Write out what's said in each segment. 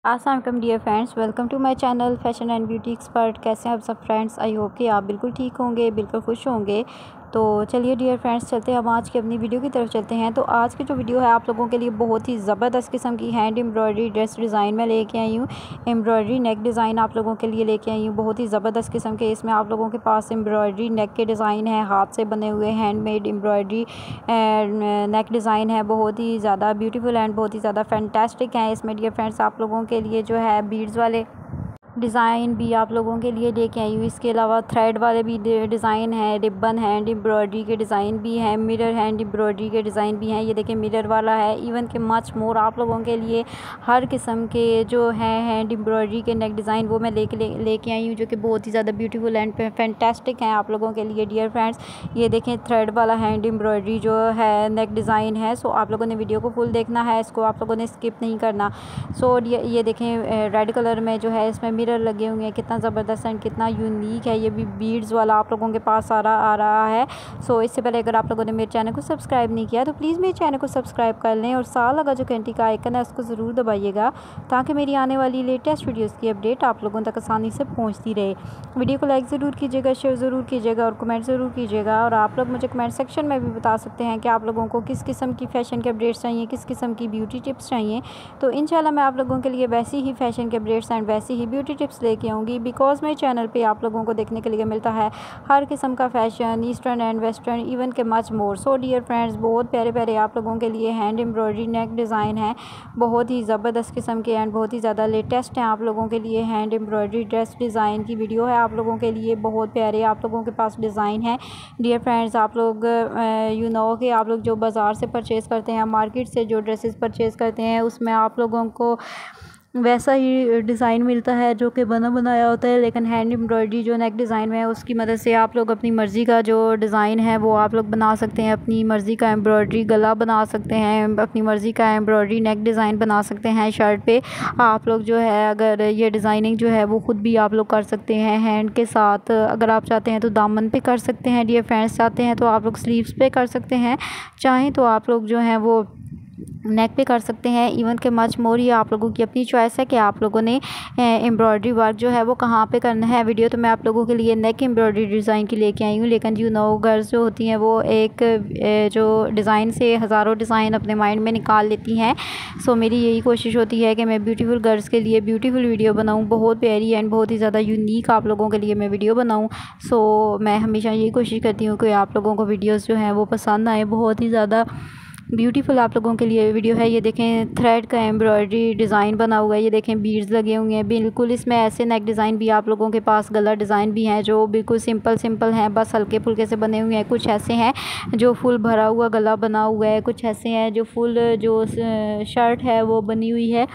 अस्सलाम वालेकुम dear friends, welcome to my channel fashion and beauty expert. कैसे हैं आप सब फ्रेंड्स? आई होप कि आप बिल्कुल ठीक होंगे, बिल्कुल खुश होंगे। तो चलिए डियर फ्रेंड्स, चलते हैं हम आज की अपनी वीडियो की तरफ चलते हैं। तो आज की जो वीडियो है आप लोगों के लिए बहुत ही ज़बरदस्त किस्म की हैंड एम्ब्रॉयडरी ड्रेस डिज़ाइन में लेके आई हूँ। एम्ब्रॉयडरी नेक डिज़ाइन आप लोगों के लिए लेके आई हूँ, बहुत ही ज़बरदस्त किस्म के। इसमें आप लोगों के पास एम्ब्रॉयडरी नेक के डिज़ाइन है, हाथ से बने हुए हैंडमेड एम्ब्रॉयडरी नेक डिज़ाइन है, बहुत ही ज़्यादा ब्यूटीफुल एंड बहुत ही ज़्यादा फैंटास्टिक है। इसमें डियर फ्रेंड्स आप लोगों के लिए जो है बीड्स वाले डिज़ाइन भी आप लोगों के लिए लेके आई हूँ। इसके अलावा थ्रेड वाले भी डिज़ाइन है, रिबन हैंड एम्ब्रॉयडरी के डिज़ाइन भी हैं, मिरर हैंड एम्ब्रॉयडरी के डिज़ाइन भी हैं। ये देखिए मिरर वाला है, इवन के मच मोर आप लोगों के लिए हर किस्म के जो हैं हैंड एम्ब्रॉयडरी के नेक डिज़ाइन वो मैं लेके आई हूँ, जो कि बहुत ही ज़्यादा ब्यूटीफुल एंड फैंटास्टिक हैं आप लोगों के लिए डियर फ्रेंड्स। ये देखें थ्रेड वाला हैंड एम्ब्रॉयडरी जो है नेक डिज़ाइन है। सो आप लोगों ने वीडियो को फुल देखना है, इसको आप लोगों ने स्किप नहीं करना। सो ये देखें रेड कलर में जो है इसमें मिरर लगे हुए हैं, कितना ज़बरदस्त एंड कितना यूनिक है। ये भी बीड्स वाला आप लोगों के पास आ रहा है। सो इससे पहले अगर आप लोगों ने मेरे चैनल को सब्सक्राइब नहीं किया तो प्लीज़ मेरे चैनल को सब्सक्राइब कर लें और साथ लगा जो घंटी का आइकन है उसको ज़रूर दबाइएगा, ताकि मेरी आने वाली लेटेस्ट वीडियोज़ की अपडेट आप लोगों तक आसानी से पहुँचती रहे। वीडियो को लाइक ज़रूर कीजिएगा, शेयर ज़रूर कीजिएगा और कमेंट ज़रूर कीजिएगा। और आप लोग मुझे कमेंट सेक्शन में भी बता सकते हैं कि आप लोगों को किस किस्म की फ़ैशन के अपडेट्स चाहिए, किस किस्म की ब्यूटी टिप्स चाहिए। तो इंशाल्लाह मैं आप लोगों के लिए वैसी ही फ़ैशन के अपडेट्स एंड वैसी ही ब्यूटी टिप्स लेके आऊँगी। बिकॉज मेरे चैनल पे आप लोगों को देखने के लिए मिलता है हर किस्म का fashion, eastern and western, even के much more. So dear friends, बहुत प्यारे प्यारे आप लोगों के लिए हैंड एम्ब्रॉयडरी नेक डिज़ाइन है, बहुत ही ज़बरदस्त किस्म के एंड बहुत ही ज़्यादा लेटेस्ट हैं आप लोगों के लिए। हैंड एम्ब्रॉयडरी ड्रेस डिज़ाइन की वीडियो है आप लोगों के लिए, बहुत प्यारे आप लोगों के पास डिज़ाइन है डियर फ्रेंड्स। आप लोग यू नो कि आप लोग जो बाज़ार से परचेज़ करते हैं, मार्केट से जो ड्रेसेस परचेज़ करते हैं, उसमें आप लोगों को वैसा ही डिज़ाइन मिलता है जो कि बना बनाया होता है। लेकिन हैंड एम्ब्रॉयडरी जो नेक डिज़ाइन में है उसकी मदद से आप लोग अपनी मर्ज़ी का जो डिज़ाइन है वो आप लोग बना सकते हैं। अपनी मर्ज़ी का एम्ब्रॉयडरी गला बना सकते हैं, अपनी मर्ज़ी का एम्ब्रॉयडरी नेक डिज़ाइन बना सकते हैं शर्ट पे। आप लोग जो है अगर ये डिज़ाइनिंग जो है वो ख़ुद भी आप लोग कर सकते हैं हैंड के साथ। अगर आप चाहते हैं तो दामन पे कर सकते हैं डियर फ्रेंड्स, चाहते हैं तो आप लोग स्लीव्स पे कर सकते हैं, चाहें तो आप लोग जो हैं वो नेक पे कर सकते हैं। इवन के मच मोर, ये आप लोगों की अपनी चॉइस है कि आप लोगों ने एम्ब्रॉयडरी वर्क जो है वो कहाँ पे करना है। वीडियो तो मैं आप लोगों के लिए नेक एम्ब्रॉयडरी डिज़ाइन की लेके आई हूँ, लेकिन यू नो गर्ल्स जो होती हैं वो एक जो डिज़ाइन से हज़ारों डिज़ाइन अपने माइंड में निकाल लेती हैं। सो मेरी यही कोशिश होती है कि मैं ब्यूटीफुल गर्ल्स के लिए ब्यूटीफुल वीडियो बनाऊँ, बहुत प्यारी एंड बहुत ही ज़्यादा यूनिक आप लोगों के लिए मैं वीडियो बनाऊँ। सो मैं हमेशा यही कोशिश करती हूँ कि आप लोगों को वीडियोज़ जो हैं वो पसंद आए। बहुत ही ज़्यादा ब्यूटीफुल आप लोगों के लिए वीडियो है। ये देखें थ्रेड का एम्ब्रॉयडरी डिज़ाइन बना हुआ है, ये देखें बीड्स लगे हुए हैं बिल्कुल। इसमें ऐसे नेक डिज़ाइन भी आप लोगों के पास, गला डिज़ाइन भी हैं जो बिल्कुल सिंपल हैं, बस हल्के फुल्के से बने हुए हैं। कुछ ऐसे हैं जो फुल भरा हुआ गला बना हुआ है, कुछ ऐसे हैं जो फुल जो शर्ट है वो बनी हुई है।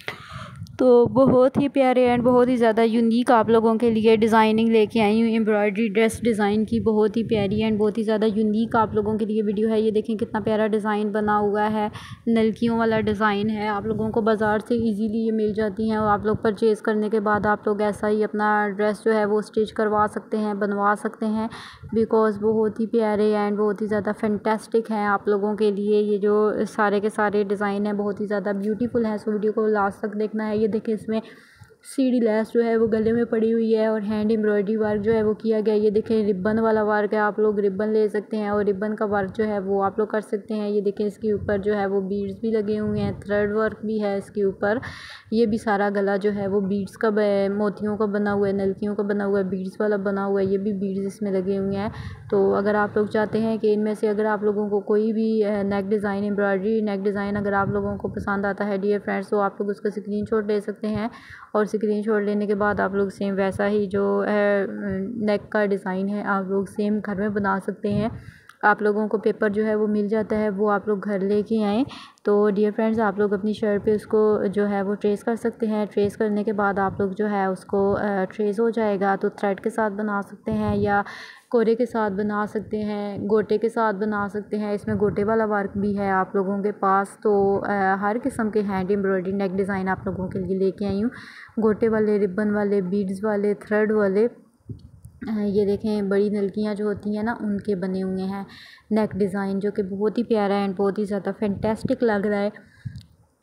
तो बहुत ही प्यारे एंड बहुत ही ज़्यादा यूनिक आप लोगों के लिए डिज़ाइनिंग लेके आई हूँ एम्ब्रॉयडरी ड्रेस डिज़ाइन की, बहुत ही प्यारी एंड बहुत ही ज़्यादा यूनिक आप लोगों के लिए वीडियो है। ये देखें कितना प्यारा डिज़ाइन बना हुआ है, नलकियों वाला डिज़ाइन है। आप लोगों को बाज़ार से इजीली ये मिल जाती हैं और आप लोग परचेज़ करने के बाद आप लोग ऐसा ही अपना ड्रेस जो है वो स्टिच करवा सकते हैं, बनवा सकते हैं। बिकॉज़ बहुत ही प्यारे एंड बहुत ही ज़्यादा फैंटास्टिक हैं आप लोगों के लिए। ये जो सारे के सारे डिज़ाइन हैं बहुत ही ज़्यादा ब्यूटीफुल हैं। सो वीडियो को लास्ट तक देखना है। ये देखिए इसमें सीढ़ी लेस जो है वो गले में पड़ी हुई है और हैंड एम्ब्रॉयडरी वर्क जो है वो किया गया है। ये देखें रिबन वाला वर्क है, आप लोग रिबन ले सकते हैं और रिबन का वर्क जो है वो आप लोग कर सकते हैं। ये देखें इसके ऊपर जो है वो बीड्स भी लगे हुए हैं, थ्रेड वर्क भी है इसके ऊपर। ये भी सारा गला जो है वो बीड्स का मोतियों का बना हुआ है, नलकियों का बना हुआ है, बीड्स वाला बना हुआ है। ये भी बीड्स इसमें लगे हुए हैं। तो अगर आप लोग चाहते हैं कि इनमें से अगर आप लोगों को कोई भी neck design, embroidery neck design अगर आप लोगों को पसंद आता है डियर फ्रेंड्स, तो आप लोग उसका स्क्रीनशॉट ले सकते हैं और स्क्रीनशॉट लेने के बाद आप लोग सेम वैसा ही जो है नेक का डिज़ाइन है आप लोग सेम घर में बना सकते हैं। आप लोगों को पेपर जो है वो मिल जाता है, वो आप लोग घर लेके आएँ। तो डियर फ्रेंड्स, आप लोग अपनी शर्ट पे उसको जो है वो ट्रेस कर सकते हैं। ट्रेस करने के बाद आप लोग जो है उसको ट्रेस हो जाएगा तो थ्रेड के साथ बना सकते हैं या कोरे के साथ बना सकते हैं, गोटे के साथ बना सकते हैं। इसमें गोटे वाला वर्क भी है आप लोगों के पास। तो हर किस्म के हैंड एम्ब्रॉयडरी नेक डिज़ाइन आप लोगों के लिए लेके आई हूँ, गोटे वाले, रिबन वाले, बीड्स वाले, थ्रेड वाले। ये देखें बड़ी नलकियाँ जो होती हैं ना उनके बने हुए हैं नेक डिज़ाइन, जो कि बहुत ही प्यारा एंड बहुत ही ज़्यादा फैंटास्टिक लग रहा है।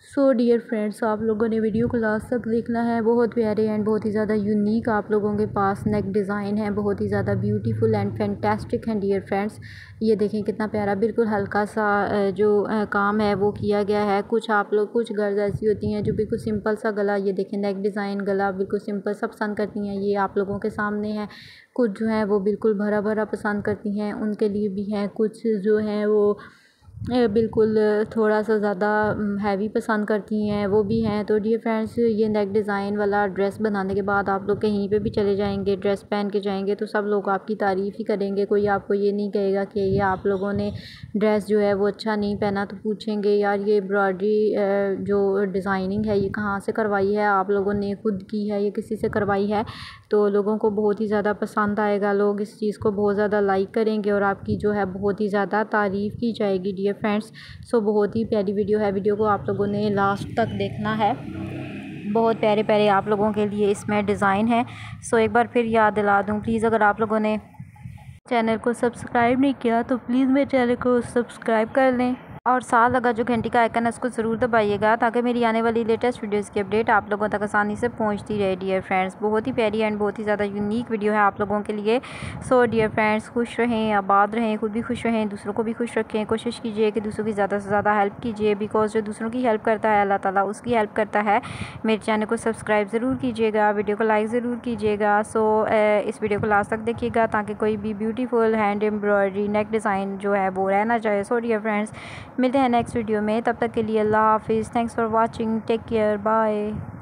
सो डियर फ्रेंड्स, आप लोगों ने वीडियो को लास्ट तक देखना है। बहुत प्यारे एंड बहुत ही ज़्यादा यूनिक आप लोगों के पास नेक डिज़ाइन है, बहुत ही ज़्यादा ब्यूटीफुल एंड फैंटास्टिक हैं डियर फ्रेंड्स। ये देखें कितना प्यारा, बिल्कुल हल्का सा जो काम है वो किया गया है। कुछ गर्ल्स ऐसी होती हैं जो बिल्कुल सिंपल सा गला, ये देखें नेक डिज़ाइन, गला बिल्कुल सिंपल सब पसंद करती हैं, ये आप लोगों के सामने है। कुछ जो है वो बिल्कुल भरा भरा पसंद करती हैं, उनके लिए भी हैं। कुछ जो हैं वो बिल्कुल थोड़ा सा ज़्यादा हैवी पसंद करती हैं, वो भी हैं। तो डियर फ्रेंड्स, ये नेक डिज़ाइन वाला ड्रेस बनाने के बाद आप लोग कहीं पे भी चले जाएंगे, ड्रेस पहन के जाएंगे तो सब लोग आपकी तारीफ़ ही करेंगे। कोई आपको ये नहीं कहेगा कि ये आप लोगों ने ड्रेस जो है वो अच्छा नहीं पहना, तो पूछेंगे यार ये एम्ब्रॉयडरी जो डिज़ाइनिंग है ये कहाँ से करवाई है, आप लोगों ने खुद की है या किसी से करवाई है। तो लोगों को बहुत ही ज़्यादा पसंद आएगा, लोग इस चीज़ को बहुत ज़्यादा लाइक करेंगे और आपकी जो है बहुत ही ज़्यादा तारीफ़ की जाएगी डियर फ्रेंड्स। सो बहुत ही प्यारी वीडियो है, वीडियो को आप लोगों ने लास्ट तक देखना है। बहुत प्यारे प्यारे आप लोगों के लिए इसमें डिज़ाइन है। सो एक बार फिर याद दिला दूँ, प्लीज़ अगर आप लोगों ने चैनल को सब्सक्राइब नहीं किया तो प्लीज़ मेरे चैनल को सब्सक्राइब कर लें और साथ लगा जो घंटी का आइकन है उसको ज़रूर दबाइएगा, ताकि मेरी आने वाली लेटेस्ट वीडियोस की अपडेट आप लोगों तक आसानी से पहुंचती रहे डियर फ्रेंड्स। बहुत ही प्यारी एंड बहुत ही ज़्यादा यूनिक वीडियो है आप लोगों के लिए। सो डियर फ्रेंड्स, खुश रहें, आबाद रहें, खुद भी खुश रहें, दूसरों को भी खुश रखें। कोशिश कीजिए कि दूसरों की ज़्यादा से ज़्यादा हेल्प कीजिए, बिकॉज जो दूसरों की हेल्प करता है अल्लाह ताला उसकी हेल्प करता है। मेरे चैनल को सब्सक्राइब ज़रूर कीजिएगा, वीडियो को लाइक ज़रूर कीजिएगा। सो इस वीडियो को लास्ट तक देखिएगा ताकि कोई भी beautiful hand embroidery neck design जो है वो रह ना जाए। सो डियर फ्रेंड्स, मिलते हैं नेक्स्ट वीडियो में, तब तक के लिए अल्लाह हाफिज़। Thanks for watching, take care, bye.